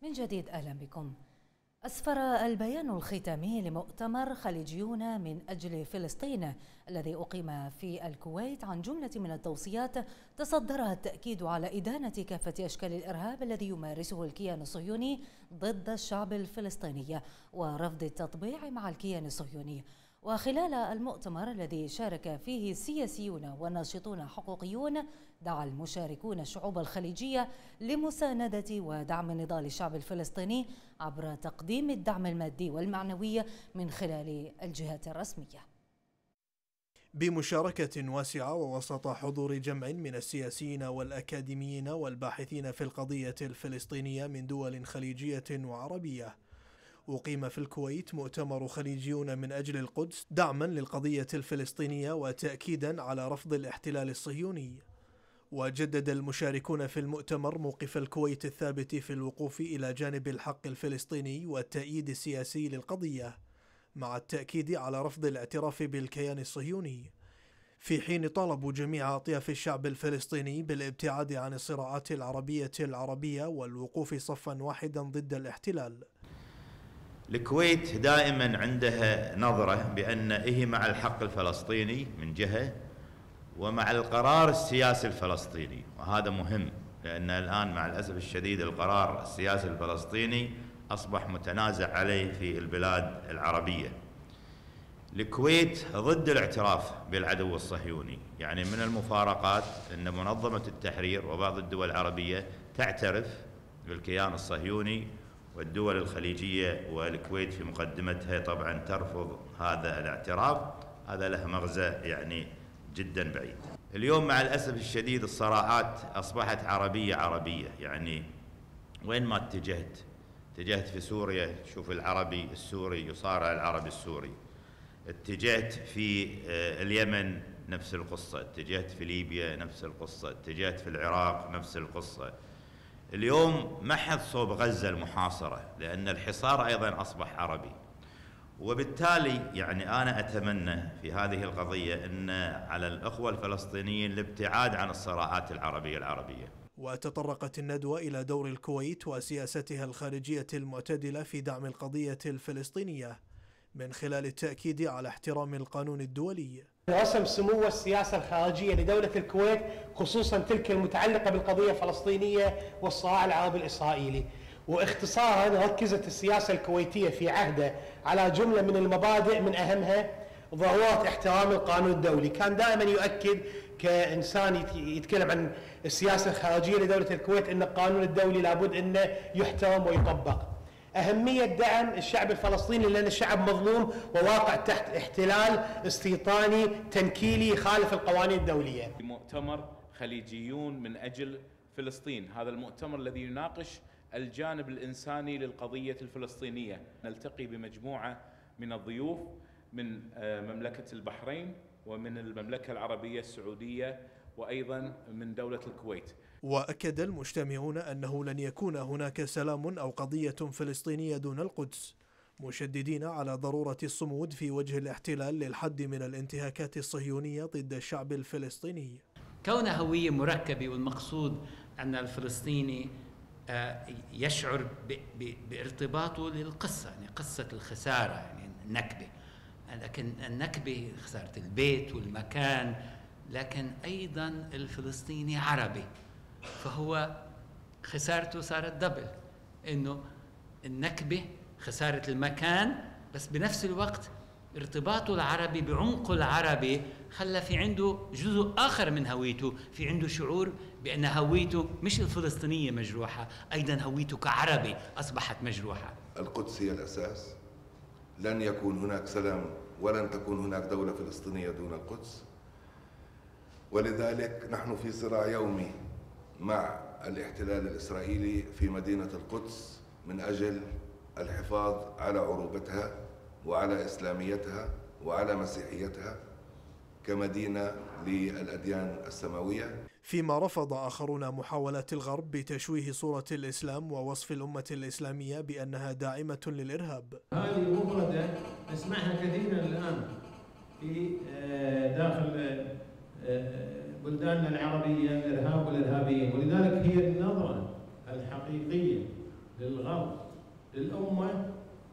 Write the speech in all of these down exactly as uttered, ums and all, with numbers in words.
من جديد أهلا بكم. أسفر البيان الختامي لمؤتمر خليجيون من أجل فلسطين الذي أقيم في الكويت عن جملة من التوصيات تصدرها التأكيد على إدانة كافة أشكال الإرهاب الذي يمارسه الكيان الصهيوني ضد الشعب الفلسطيني ورفض التطبيع مع الكيان الصهيوني. وخلال المؤتمر الذي شارك فيه سياسيون وناشطون حقوقيون، دعا المشاركون الشعوب الخليجية لمساندة ودعم نضال الشعب الفلسطيني عبر تقديم الدعم المادي والمعنوي من خلال الجهات الرسمية. بمشاركة واسعة ووسط حضور جمع من السياسيين والأكاديميين والباحثين في القضية الفلسطينية من دول خليجية وعربية، أقيم في الكويت مؤتمر خليجيون من أجل القدس دعما للقضية الفلسطينية وتأكيدا على رفض الاحتلال الصهيوني. وجدد المشاركون في المؤتمر موقف الكويت الثابت في الوقوف إلى جانب الحق الفلسطيني والتأييد السياسي للقضية، مع التأكيد على رفض الاعتراف بالكيان الصهيوني، في حين طالبوا جميع أطياف الشعب الفلسطيني بالابتعاد عن الصراعات العربية العربية والوقوف صفا واحدا ضد الاحتلال. الكويت دائما عندها نظرة بأن هي مع الحق الفلسطيني من جهة ومع القرار السياسي الفلسطيني، وهذا مهم لأن الآن مع الأسف الشديد القرار السياسي الفلسطيني أصبح متنازع عليه في البلاد العربية. الكويت ضد الاعتراف بالعدو الصهيوني، يعني من المفارقات أن منظمة التحرير وبعض الدول العربية تعترف بالكيان الصهيوني، والدول الخليجية والكويت في مقدمتها طبعا ترفض هذا الاعتراف. هذا له مغزى يعني جدا بعيد. اليوم مع الأسف الشديد الصراعات أصبحت عربية عربية، يعني وين ما اتجهت اتجهت في سوريا شوف العربي السوري يصارع العربي السوري، اتجهت في اليمن نفس القصة، اتجهت في ليبيا نفس القصة، اتجهت في العراق نفس القصة. اليوم ما حد صوب غزة المحاصرة لأن الحصار أيضا أصبح عربي، وبالتالي يعني أنا أتمنى في هذه القضية أن على الأخوة الفلسطينيين الابتعاد عن الصراعات العربية العربية. وتطرقت الندوة إلى دور الكويت وسياستها الخارجية المعتدلة في دعم القضية الفلسطينية من خلال التأكيد على احترام القانون الدولي. رسم سمو السياسة الخارجية لدولة الكويت خصوصا تلك المتعلقة بالقضية الفلسطينية والصراع العربي الإسرائيلي، واختصارا ركزت السياسة الكويتية في عهده على جملة من المبادئ من أهمها ضرورة احترام القانون الدولي. كان دائما يؤكد كإنسان يتكلم عن السياسة الخارجية لدولة الكويت أن القانون الدولي لابد أنه يحترم ويطبق. أهمية دعم الشعب الفلسطيني لأن الشعب مظلوم وواقع تحت احتلال استيطاني تنكيلي يخالف القوانين الدولية. مؤتمر خليجيون من أجل فلسطين، هذا المؤتمر الذي يناقش الجانب الإنساني للقضية الفلسطينية. نلتقي بمجموعة من الضيوف من مملكة البحرين ومن المملكة العربية السعودية وأيضا من دولة الكويت. وأكد المجتمعون أنه لن يكون هناك سلام أو قضية فلسطينية دون القدس، مشددين على ضرورة الصمود في وجه الاحتلال للحد من الانتهاكات الصهيونية ضد الشعب الفلسطيني. كون هوية مركبة، والمقصود أن الفلسطيني يشعر بارتباطه للقصة، يعني قصة الخسارة، يعني النكبة، لكن النكبة خسارة البيت والمكان، لكن أيضا الفلسطيني عربي، فهو خسارته صارت دبل، إنه النكبة خسارة المكان بس بنفس الوقت ارتباطه العربي بعمقه العربي خلى في عنده جزء آخر من هويته، في عنده شعور بأن هويته مش الفلسطينية مجروحة، أيضا هويته كعربي أصبحت مجروحة. القدس هي الأساس، لن يكون هناك سلام ولن تكون هناك دولة فلسطينية دون القدس، ولذلك نحن في صراع يومي مع الاحتلال الإسرائيلي في مدينة القدس من أجل الحفاظ على عروبتها وعلى إسلاميتها وعلى مسيحيتها كمدينة للأديان السماوية. فيما رفض آخرون محاولات الغرب بتشويه صورة الإسلام ووصف الأمة الإسلامية بأنها داعمة للإرهاب. هذه مفردة نسمعها كثيرا الآن في داخل بلداننا العربية، الإرهاب والإرهابيين، ولذلك هي النظرة الحقيقية للغرب للأمة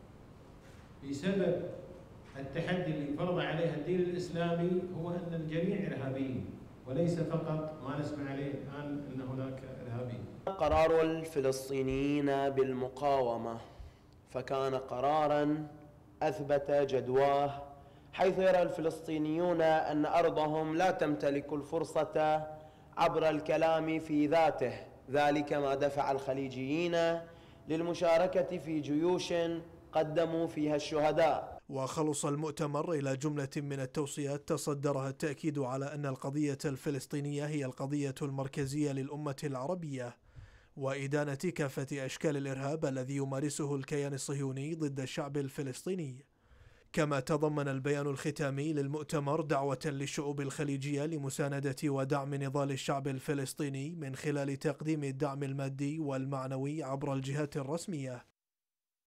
بسبب التحدي اللي فرض عليها الدين الإسلامي هو أن الجميع إرهابيين، وليس فقط ما نسمع عليه الآن أن هناك إرهابيين. قرار الفلسطينيين بالمقاومة فكان قراراً أثبت جدواه، حيث يرى الفلسطينيون أن أرضهم لا تمتلك الفرصة عبر الكلام في ذاته، ذلك ما دفع الخليجيين للمشاركة في جيوش قدموا فيها الشهداء. وخلص المؤتمر إلى جملة من التوصيات تصدرها التأكيد على أن القضية الفلسطينية هي القضية المركزية للأمة العربية، وإدانة كافة أشكال الإرهاب الذي يمارسه الكيان الصهيوني ضد الشعب الفلسطيني. كما تضمن البيان الختامي للمؤتمر دعوة للشعوب الخليجية لمساندة ودعم نضال الشعب الفلسطيني من خلال تقديم الدعم المادي والمعنوي عبر الجهات الرسمية،